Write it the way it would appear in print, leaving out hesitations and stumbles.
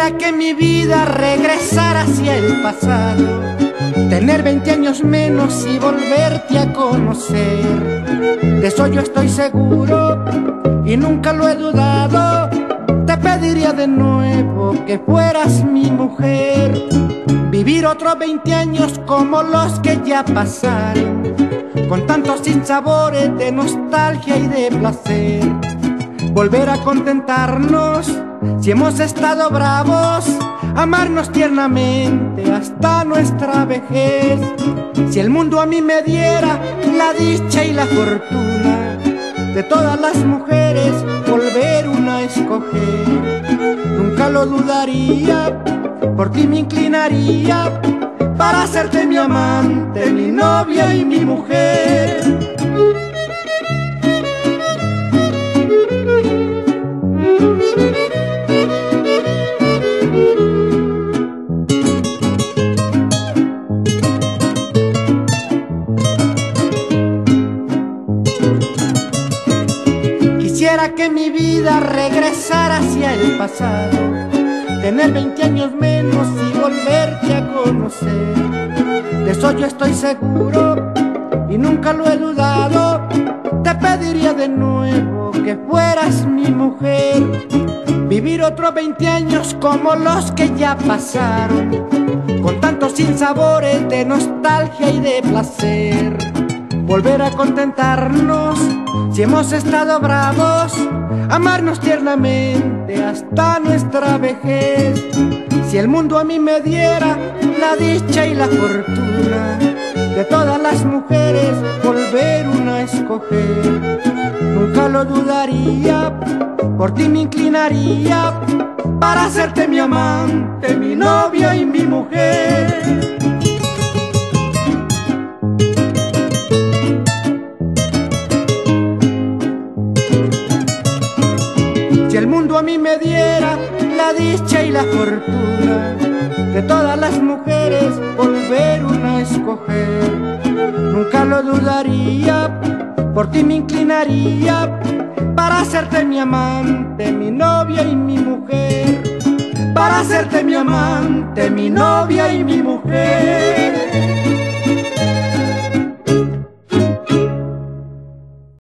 Quisiera que mi vida regresara hacia el pasado, tener 20 años menos y volverte a conocer. De eso yo estoy seguro y nunca lo he dudado. Te pediría de nuevo que fueras mi mujer. Vivir otros 20 años como los que ya pasaron, con tantos sinsabores de nostalgia y de placer. Volver a contentarnos si hemos estado bravos, amarnos tiernamente hasta nuestra vejez. Si el mundo a mí me diera la dicha y la fortuna, de todas las mujeres volver una a escoger. Nunca lo dudaría, por ti me inclinaría, para hacerte mi amante, mi novia y mi mujer. Quisiera que mi vida regresara hacia el pasado, tener 20 años menos y volverte a conocer. De eso yo estoy seguro y nunca lo he dudado. Te pediría de nuevo que fueras mi mujer. Vivir otros 20 años como los que ya pasaron, con tantos sinsabores de nostalgia y de placer. Volver a contentarnos si hemos estado bravos, amarnos tiernamente hasta nuestra vejez. Si el mundo a mí me diera la dicha y la fortuna, de todas las mujeres volver una a escoger. Nunca lo dudaría, por ti me inclinaría, para hacerte mi amante, mi novia y mi mujer. Si el mundo a mí me diera la dicha y la fortuna, de todas las mujeres volver una a escoger. Nunca lo dudaría, por ti me inclinaría, para hacerte mi amante, mi novia y mi mujer. Para hacerte mi amante, mi novia y mi mujer.